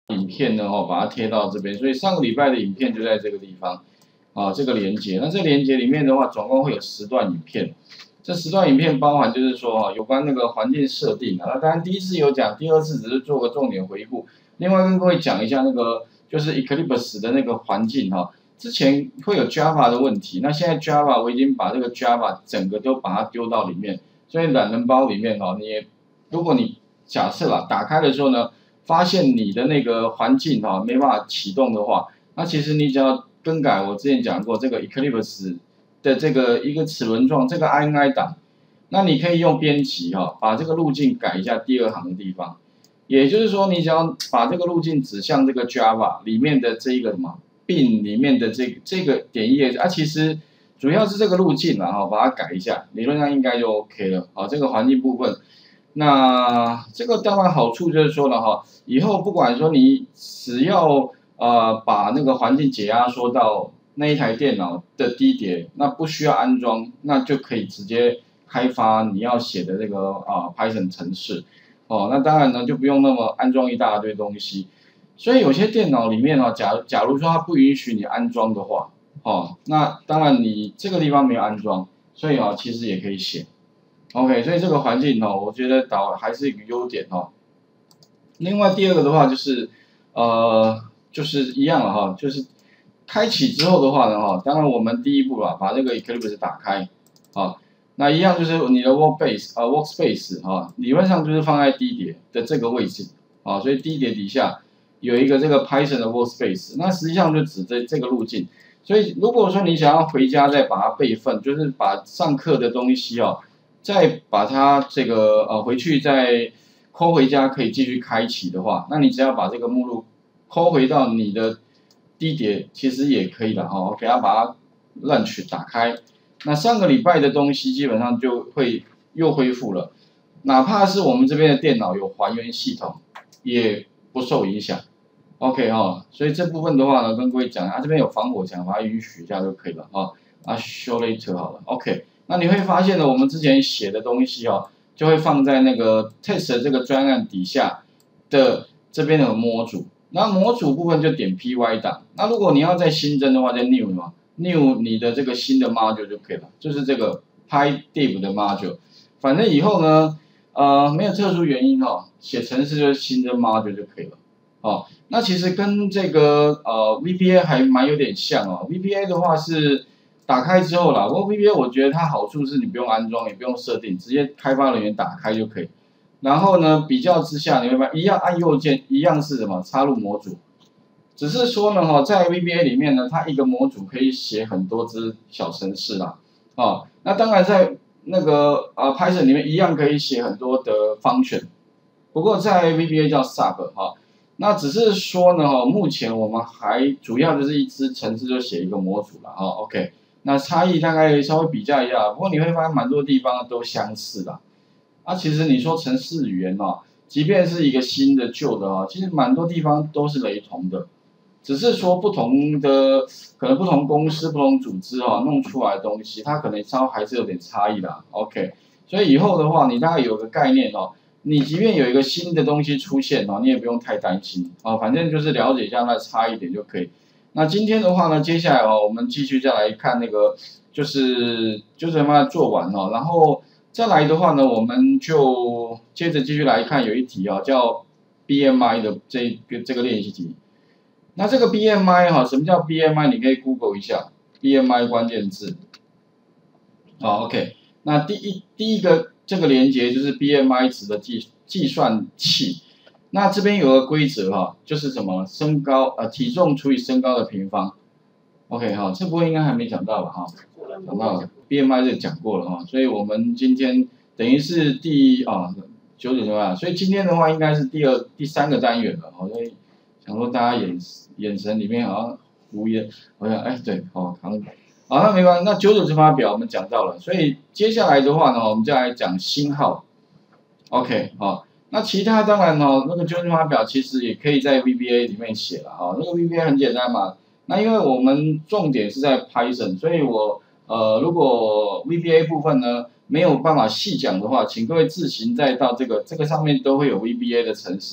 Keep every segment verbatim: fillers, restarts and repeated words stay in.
影片呢，哦，把它贴到这边，所以上个礼拜的影片就在这个地方，啊，这个连接。那这个连接里面的话，总共会有十段影片。这十段影片包含就是说，哈，有关那个环境设定啊。那当然第一次有讲，第二次只是做个重点回顾。另外跟各位讲一下那个就是 Eclipse 的那个环境哈，之前会有 Java 的问题，那现在 Java 我已经把这个 Java 整个都把它丢到里面，所以懒人包里面哈，你如果你假设啦，打开的时候呢，发现你的那个环境哈没办法启动的话，那其实你只要更改我之前讲过这个 Eclipse 的这个一个齿轮状这个 I N I 档，那你可以用编辑哈把这个路径改一下第二行的地方，也就是说你只要把这个路径指向这个 Java 里面的这一个什么 bin 里面的这个这个点页啊，其实主要是这个路径啦哈，把它改一下，理论上应该就 OK 了。好，这个环境部分。那这个当然好处就是说了哈，以后不管说你只要呃把那个环境解压缩到那一台电脑的低碟，那不需要安装，那就可以直接开发你要写的这个啊 Python 程式，哦，那当然呢就不用那么安装一大堆东西，所以有些电脑里面啊，假假如说它不允许你安装的话，哦，那当然你这个地方没有安装，所以啊其实也可以写。OK， 所以这个环境哦，我觉得导还是一个优点哦。另外第二个的话就是，呃，就是一样了哈，就是开启之后的话呢哈，当然我们第一步啦，把这个 Eclipse 打开，啊，那一样就是你的 Workspace 啊 Workspace 啊，理论上就是放在低碟的这个位置啊，所以低碟底下有一个这个 Python 的 Workspace， 那实际上就指这这个路径。所以如果说你想要回家再把它备份，就是把上课的东西哦。再把它这个呃回去再抠回家可以继续开启的话，那你只要把这个目录抠回到你的低碟，其实也可以了哈。给它把它 launch 打开，那上个礼拜的东西基本上就会又恢复了，哪怕是我们这边的电脑有还原系统，也不受影响。OK 哈，所以这部分的话呢，跟各位讲啊，这边有防火墙，把它允许一下就可以了哈。啊 ，show later 好了 ，OK。那你会发现呢，我们之前写的东西哦，就会放在那个 test 的这个专案底下的这边的模组。那模组部分就点 py 档。那如果你要再新增的话，就 new 嘛 ，new 你的这个新的 module 就可以了，就是这个 pydiv 的 module。反正以后呢，呃，没有特殊原因哦，写程式就新增 module 就可以了。哦，那其实跟这个呃 V B A 还蛮有点像哦。V B A 的话是打开之后啦，不过 V B A 我觉得它好处是你不用安装，也不用设定，直接开发人员打开就可以。然后呢，比较之下你会发现一样按右键，一样是什么插入模组，只是说呢哈，在 V B A 里面呢，它一个模组可以写很多只小程式啦。哦，那当然在那个呃 Python 里面一样可以写很多的 function， 不过在 V B A 叫 sub 哈。那只是说呢，哈，目前我们还主要就是一支程式就写一个模组了，哈 ，OK， 那差异大概稍微比较一下，不过你会发现蛮多地方都相似啦。啊，其实你说程式语言哦，即便是一个新的旧的哦，其实蛮多地方都是雷同的，只是说不同的可能不同公司、不同组织哦弄出来的东西，它可能稍还是有点差异啦 ，OK， 所以以后的话，你大概有个概念哦。你即便有一个新的东西出现哦，你也不用太担心哦，反正就是了解一下那差一点就可以。那今天的话呢，接下来哦，我们继续再来看那个，就是就是把它做完哦，然后再来的话呢，我们就接着继续来看有一题啊、哦，叫 B M I 的这个这个练习题。那这个 B M I 哈、哦，什么叫 B M I？ 你可以 Google 一下 B M I 关键字。好 ，OK， 那第一第一个。这个连接就是 B M I 值的计计算器，那这边有个规则哈，就是什么身高呃体重除以身高的平方 ，OK 哈，这部分应该还没讲到吧哈，讲到了 B M I 这讲过了哈，所以我们今天等于是第啊九点多啊，所以今天的话应该是第二第三个单元了，所以想说大家眼眼神里面好像无言，我想哎对哦，好像。好，那没关系。那九九乘法表我们讲到了，所以接下来的话呢，我们就来讲星号。OK， 好，那其他当然哦，那个九九乘法表其实也可以在 V B A 里面写了哈。那个 V B A 很简单嘛。那因为我们重点是在 Python， 所以我呃如果 V B A 部分呢没有办法细讲的话，请各位自行再到这个这个上面都会有 V B A 的程式，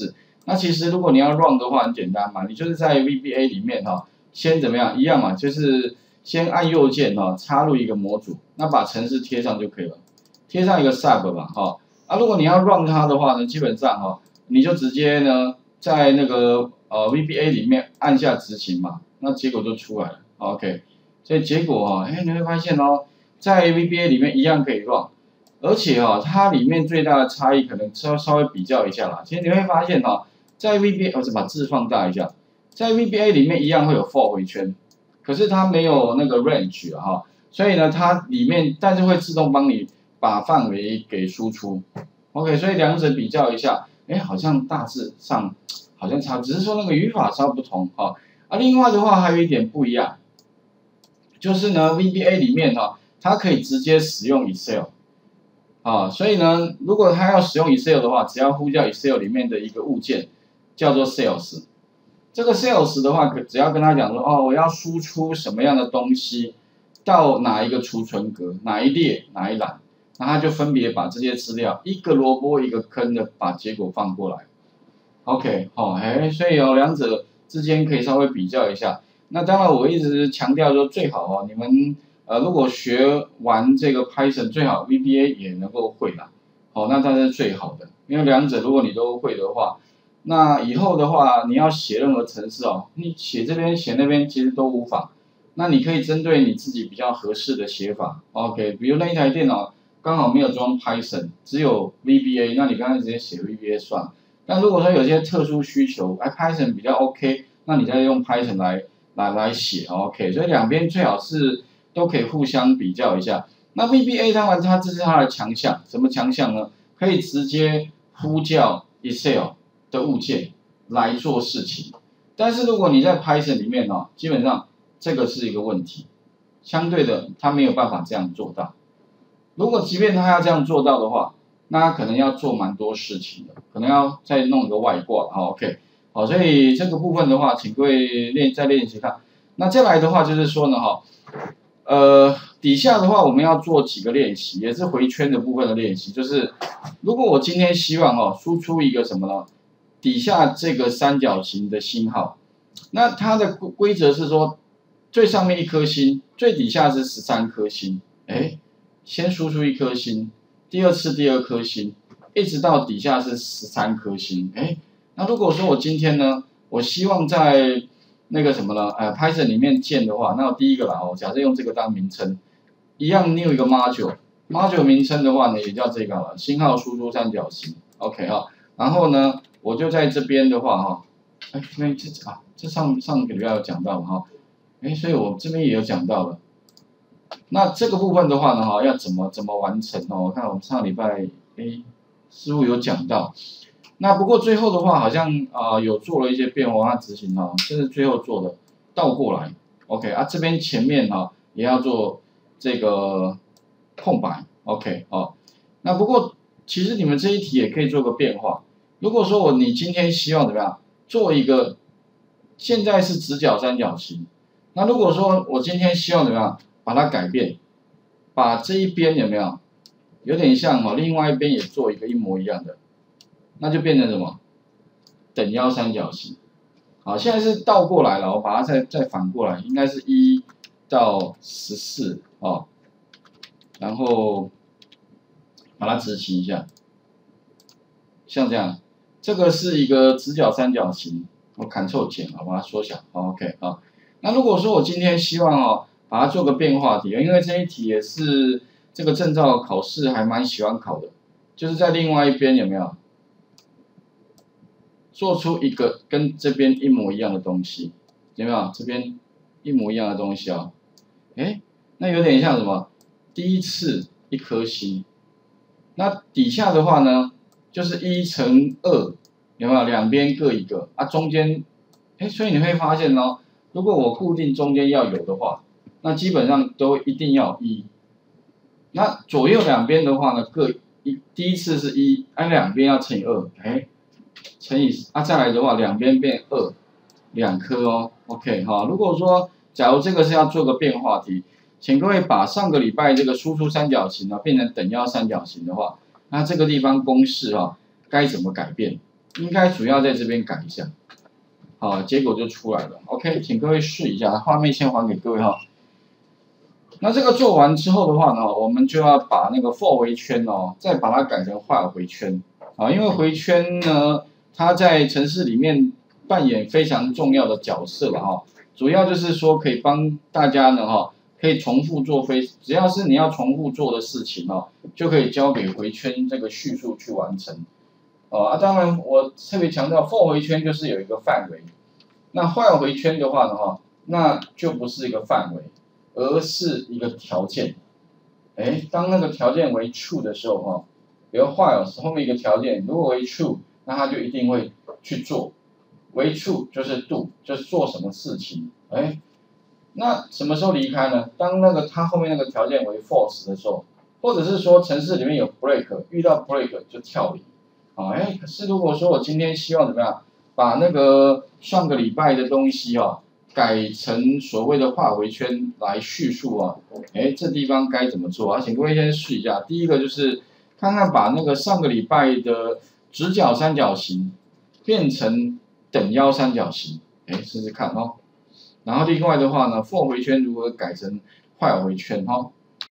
那其实如果你要 run 的话，很简单嘛，你就是在 V B A 里面哈、哦，先怎么样，一样嘛，就是先按右键哈、哦，插入一个模组，那把程式贴上就可以了，贴上一个 sub 吧哈、哦。啊，如果你要 run 它的话呢，基本上哈、哦，你就直接呢在那个呃 V B A 里面按下执行嘛，那结果就出来了。OK， 所以结果哈、哦，哎，你会发现哦，在 V B A 里面一样可以 run。而且哈、哦，它里面最大的差异可能稍稍微比较一下啦。其实你会发现哈、哦，在 V B A， 我是把字放大一下，在 V B A 里面一样会有 for 回圈，可是它没有那个 range 啊哈，所以呢，它里面但是会自动帮你把范围给输出。OK， 所以两者比较一下，哎，好像大致上好像差，只是说那个语法稍不同哈、哦。啊，另外的话还有一点不一样，就是呢 V B A 里面哈、哦，它可以直接使用 Excel。啊，所以呢，如果他要使用 Excel 的话，只要呼叫 Excel 里面的一个物件，叫做 Sales。这个 Sales 的话，可只要跟他讲说，哦，我要输出什么样的东西到哪一个储存格、哪一列、哪一栏，那他就分别把这些资料一个萝卜一个坑的把结果放过来。OK， 好、哦，哎，所以哦，两者之间可以稍微比较一下。那当然，我一直强调说最好哦，你们。呃，如果学完这个 Python， 最好 V B A 也能够会啦，好、哦，那它是最好的，因为两者如果你都会的话，那以后的话，你要写任何程式哦，你写这边写那边其实都无妨，那你可以针对你自己比较合适的写法 ，OK， 比如那一台电脑刚好没有装 Python， 只有 V B A， 那你刚才直接写 V B A 算了。但如果说有些特殊需求，哎 Python 比较 OK， 那你再用 Python 来来来写 OK， 所以两边最好是。都可以互相比较一下。那 V B A 当然它这是它的强项，什么强项呢？可以直接呼叫 Excel 的物件来做事情。但是如果你在 Python 里面哦，基本上这个是一个问题，相对的它没有办法这样做到。如果即便它要这样做到的话，那它可能要做蛮多事情的，可能要再弄一个外挂。好 ，OK， 好，所以这个部分的话，请各位练再练习看。那再来的话就是说呢，哈。呃，底下的话我们要做几个练习，也是回圈的部分的练习。就是如果我今天希望哦输出一个什么呢？底下这个三角形的星号，那它的规则是说，最上面一颗星，最底下是十三颗星。哎，先输出一颗星，第二次第二颗星，一直到底下是十三颗星。哎，那如果说我今天呢，我希望在那个什么呢？呃 ，Python 里面建的话，那我第一个啦，哦，假设用这个当名称，一样 new 一个 module，module 名称的话呢，也叫这个了，星号输出三角形 ，OK 哈、哦。然后呢，我就在这边的话哈，哎，这边这啊，这上上个礼拜有讲到哈，哎，所以我这边也有讲到了。那这个部分的话呢，哈，要怎么怎么完成哦？我看我们上礼拜哎，似乎有讲到。那不过最后的话，好像啊、呃、有做了一些变化，它执行哈，这是最后做的，倒过来 ，OK 啊，这边前面哈、啊、也要做这个空白 ，OK 哦。那不过其实你们这一题也可以做个变化，如果说我你今天希望怎么样做一个，现在是直角三角形，那如果说我今天希望怎么样把它改变，把这一边有没有有点像哦，另外一边也做一个一模一样的。那就变成什么？等腰三角形。好，现在是倒过来了，我把它再再反过来，应该是一到十四哦，然后把它执行一下，像这样，这个是一个直角三角形，我 Ctrl 减，我把它缩小 ，OK 啊。那如果说我今天希望哦，把它做个变化题，因为这一题也是这个证照考试还蛮喜欢考的，就是在另外一边有没有？做出一个跟这边一模一样的东西，有没有？这边一模一样的东西啊、哦，哎，那有点像什么？第一次一颗星，那底下的话呢，就是一乘二，有没有？两边各一个啊，中间，哎，所以你会发现哦，如果我固定中间要有的话，那基本上都一定要一。那左右两边的话呢，各一，第一次是一，按两边要乘以二，哎。乘以啊，再来的话，两边变二，两颗哦 ，OK 哈、哦。如果说假如这个是要做个变化题，请各位把上个礼拜这个输出三角形呢变成等腰三角形的话，那这个地方公式哈、哦、该怎么改变应该主要在这边改一下，好，结果就出来了。OK， 请各位试一下，画面先还给各位哈。那这个做完之后的话呢，我们就要把那个 for 回圈哦，再把它改成 while 回圈啊，因为回圈呢，它在程式里面扮演非常重要的角色了哈，主要就是说可以帮大家呢哈，可以重复做非，只要是你要重复做的事情哦，就可以交给回圈这个叙述去完成。哦啊，当然我特别强调 for 回圈就是有一个范围，那 while 回圈的话呢哈，那就不是一个范围。而是一个条件，哎，当那个条件为 true 的时候，哈，比如 while 是后面一个条件，如果为 true， 那它就一定会去做，为 true 就是 do， 就是做什么事情，哎，那什么时候离开呢？当那个它后面那个条件为 false 的时候，或者是说程式里面有 break， 遇到 break 就跳离，啊，哎，可是如果说我今天希望怎么样，把那个上个礼拜的东西啊。改成所谓的画回圈来叙述啊，哎，这地方该怎么做啊？请各位先试一下。第一个就是看看把那个上个礼拜的直角三角形变成等腰三角形，哎，试试看哦。然后另外的话呢 ，for 回圈如何改成while回圈哈？